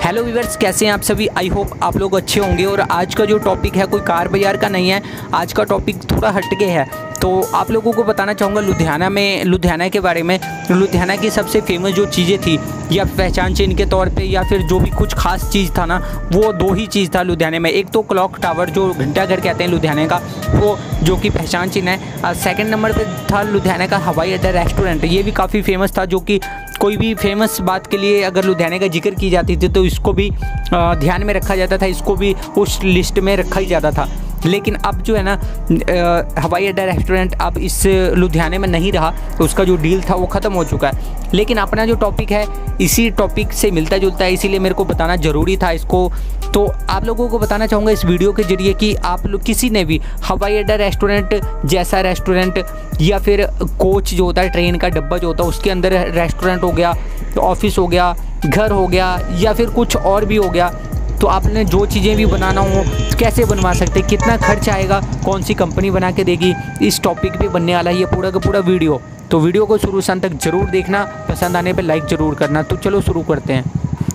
Hello viewers, कैसे हैं आप सभी। आई होप आप लोग अच्छे होंगे। और आज का जो टॉपिक है कोई कार बाजार का नहीं है, आज का टॉपिक थोड़ा हटके है। तो आप लोगों को बताना चाहूँगा लुधियाना के बारे में। लुधियाना की सबसे फेमस जो चीज़ें थी या पहचान चिन्ह के तौर पे या फिर जो भी कुछ खास चीज़ था ना, वो दो ही चीज़ था लुधियाना में। एक तो क्लॉक टावर जो घंटाघर कहते हैं लुधियाना का, वो जो कि पहचान चिन्ह है। सेकंड नंबर पे था लुधियाना का हवाई अड्डा रेस्टोरेंट, ये भी काफ़ी फेमस था। जो कि कोई भी फेमस बात के लिए अगर लुधियाना का जिक्र की जाती थी तो इसको भी ध्यान में रखा जाता था, इसको भी उस लिस्ट में रखा ही जाता था। लेकिन अब जो है ना हवाई अड्डा रेस्टोरेंट अब इस लुधियाने में नहीं रहा, उसका जो डील था वो ख़त्म हो चुका है। लेकिन अपना जो टॉपिक है इसी टॉपिक से मिलता जुलता है, इसीलिए मेरे को बताना ज़रूरी था इसको। तो आप लोगों को बताना चाहूँगा इस वीडियो के ज़रिए कि आप लोग किसी ने भी हवाई अड्डा रेस्टोरेंट जैसा रेस्टोरेंट या फिर कोच जो होता है, ट्रेन का डब्बा जो होता है, उसके अंदर रेस्टोरेंट हो गया, ऑफिस हो गया, घर हो गया या फिर कुछ और भी हो गया, तो आपने जो चीज़ें भी बनाना हो कैसे बनवा सकते, कितना खर्च आएगा, कौन सी कंपनी बना के देगी, इस टॉपिक पे बनने वाला है ये पूरा का पूरा वीडियो। तो वीडियो को शुरू से अंत तक ज़रूर देखना, पसंद आने पे लाइक ज़रूर करना। तो चलो शुरू करते हैं।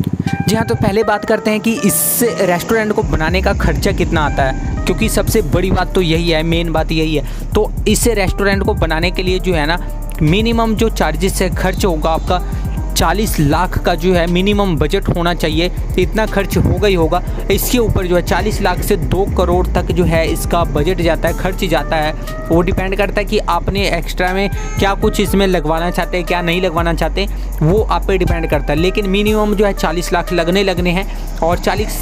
जी हाँ, तो पहले बात करते हैं कि इस रेस्टोरेंट को बनाने का खर्चा कितना आता है, क्योंकि सबसे बड़ी बात तो यही है, मेन बात यही है। तो इस रेस्टोरेंट को बनाने के लिए जो है ना मिनिमम जो चार्जेस है, खर्च होगा आपका 40 लाख का जो है मिनिमम बजट होना चाहिए। इतना खर्च होगा ही होगा। इसके ऊपर जो है 40 लाख से 2 करोड़ तक जो है इसका बजट जाता है, खर्च जाता है। वो डिपेंड करता है कि आपने एक्स्ट्रा में क्या कुछ इसमें लगवाना चाहते हैं, क्या नहीं लगवाना चाहते, वो आप पे डिपेंड करता है। लेकिन मिनिमम जो है 40 लाख लगने हैं और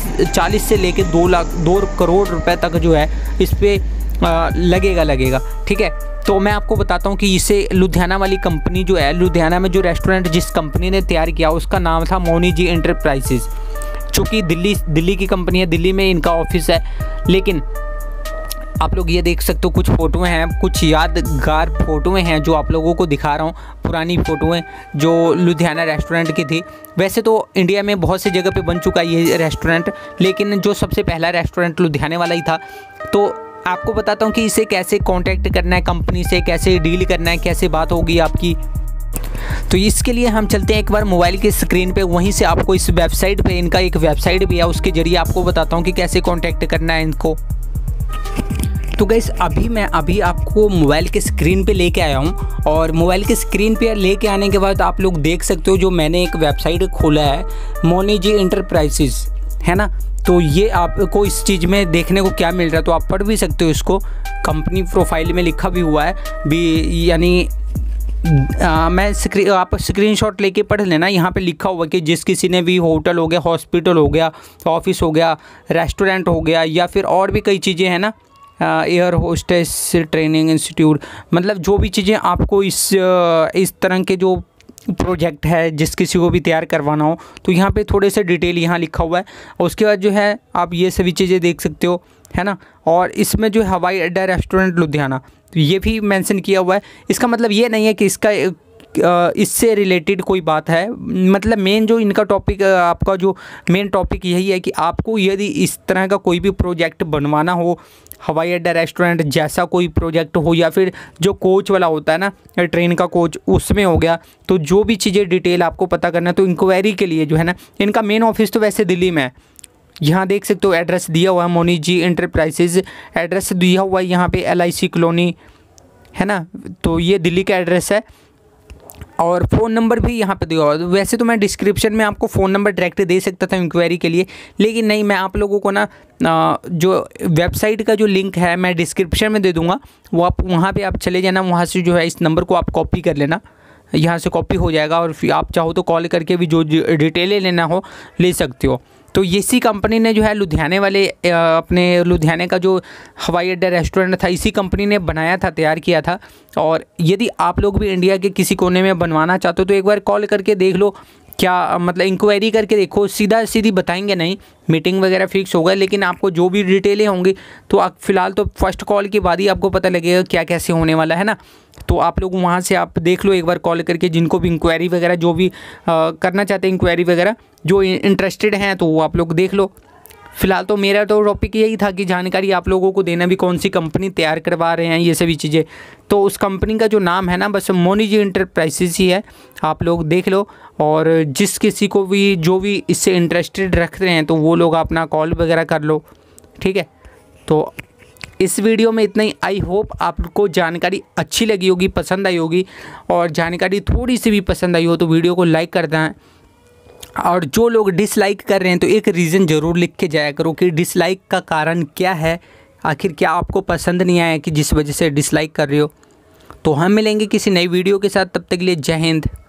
40 से लेके 2 करोड़ रुपए तक जो है इस पर लगेगा। ठीक है, तो मैं आपको बताता हूँ कि इसे लुधियाना वाली कंपनी जो है, लुधियाना में जो रेस्टोरेंट जिस कंपनी ने तैयार किया उसका नाम था मोनी जी एंटरप्राइजेज, जो कि दिल्ली की कंपनी है, दिल्ली में इनका ऑफिस है। लेकिन आप लोग ये देख सकते हो कुछ फ़ोटोएं हैं, कुछ यादगार फ़ोटोएं हैं जो आप लोगों को दिखा रहा हूँ, पुरानी फ़ोटोएं जो लुधियाना रेस्टोरेंट की थी। वैसे तो इंडिया में बहुत सी जगह पे बन चुका है ये रेस्टोरेंट, लेकिन जो सबसे पहला रेस्टोरेंट लुधियाना वाला ही था। तो आपको बताता हूँ कि इसे कैसे कांटेक्ट करना है, कंपनी से कैसे डील करना है, कैसे बात होगी आपकी। तो इसके लिए हम चलते हैं एक बार मोबाइल की स्क्रीन पे, वहीं से आपको इस वेबसाइट पे, इनका एक वेबसाइट भी है, उसके ज़रिए आपको बताता हूँ कि कैसे कांटेक्ट करना है इनको। तो गाइस अभी आपको मोबाइल के स्क्रीन पे लेके आया हूँ, और मोबाइल के स्क्रीन पे लेके आने के बाद आप लोग देख सकते हो जो मैंने एक वेबसाइट खोला है, मोनी जी एंटरप्राइजेज, है ना। तो ये आपको इस चीज़ में देखने को क्या मिल रहा है, तो आप पढ़ भी सकते हो इसको। कंपनी प्रोफाइल में लिखा भी हुआ है भी, यानी आप स्क्रीनशॉट लेके पढ़ लेना। यहाँ पे लिखा हुआ कि जिस किसी ने भी होटल हो गया, हॉस्पिटल हो गया, ऑफिस हो गया, रेस्टोरेंट हो गया या फिर और भी कई चीज़ें हैं ना, एयर होस्टेस ट्रेनिंग इंस्टीट्यूट, मतलब जो भी चीज़ें आपको इस तरह के जो प्रोजेक्ट है जिस किसी को भी तैयार करवाना हो, तो यहाँ पे थोड़े से डिटेल यहाँ लिखा हुआ है। और उसके बाद जो है आप ये सभी चीज़ें देख सकते हो, है ना। और इसमें जो हवाई अड्डा रेस्टोरेंट लुधियाना, तो ये भी मेंशन किया हुआ है। इसका मतलब ये नहीं है कि इससे रिलेटेड कोई बात है, मतलब मेन जो इनका टॉपिक, आपका जो मेन टॉपिक यही है कि आपको यदि इस तरह का कोई भी प्रोजेक्ट बनवाना हो, हवाई अड्डा रेस्टोरेंट जैसा कोई प्रोजेक्ट हो, या फिर जो कोच वाला होता है ना, ट्रेन का कोच, उसमें हो गया, तो जो भी चीज़ें डिटेल आपको पता करना है, तो इंक्वायरी के लिए जो है ना, इनका मेन ऑफिस तो वैसे दिल्ली में है। यहाँ देख सकते हो एड्रेस दिया हुआ है, मोनी जी एंटरप्राइजेज एड्रेस दिया हुआ है यहाँ पे, LIC कॉलोनी, है ना। तो ये दिल्ली का एड्रेस है और फ़ोन नंबर भी यहाँ पे दिया हुआ है। वैसे तो मैं डिस्क्रिप्शन में आपको फ़ोन नंबर डायरेक्ट दे सकता था इंक्वायरी के लिए, लेकिन नहीं, मैं आप लोगों को ना जो वेबसाइट का जो लिंक है मैं डिस्क्रिप्शन में दे दूँगा, वो आप वहाँ पे आप चले जाना, वहाँ से जो है इस नंबर को आप कॉपी कर लेना, यहाँ से कॉपी हो जाएगा, और फिर आप चाहो तो कॉल करके भी जो डिटेलें लेना हो ले सकते हो। तो इसी कंपनी ने जो है लुधियाने वाले अपने लुधियाने का जो हवाई अड्डा रेस्टोरेंट था, इसी कंपनी ने बनाया था, तैयार किया था। और यदि आप लोग भी इंडिया के किसी कोने में बनवाना चाहते हो तो एक बार कॉल करके देख लो, क्या मतलब इंक्वायरी करके देखो। सीधी बताएंगे नहीं, मीटिंग वगैरह फिक्स होगा, लेकिन आपको जो भी डिटेलें होंगी तो आप फ़िलहाल तो फर्स्ट कॉल के बाद ही आपको पता लगेगा क्या कैसे होने वाला है ना। तो आप लोग वहाँ से आप देख लो एक बार कॉल करके, जिनको भी इंक्वायरी वगैरह जो भी करना चाहते हैं, इंक्वायरी वगैरह जो इंटरेस्टेड हैं, तो वो आप लोग देख लो। फ़िलहाल तो मेरा तो टॉपिक यही था कि जानकारी आप लोगों को देना भी कौन सी कंपनी तैयार करवा रहे हैं ये सभी चीज़ें। तो उस कंपनी का जो नाम है ना बस मोनीजी इंटरप्राइजेस ही है, आप लोग देख लो। और जिस किसी को भी जो भी इससे इंटरेस्टेड रख रहे हैं तो वो लोग अपना कॉल वगैरह कर लो, ठीक है। तो इस वीडियो में इतना ही। आई होप आपको जानकारी अच्छी लगी होगी, पसंद आई होगी। और जानकारी थोड़ी सी भी पसंद आई हो तो वीडियो को लाइक कर दें। और जो लोग डिसलाइक कर रहे हैं तो एक रीज़न ज़रूर लिख के जाया करो कि डिसलाइक का कारण क्या है, आखिर क्या आपको पसंद नहीं आया कि जिस वजह से डिसलाइक कर रहे हो। तो हम मिलेंगे किसी नई वीडियो के साथ, तब तक के लिए जय हिंद।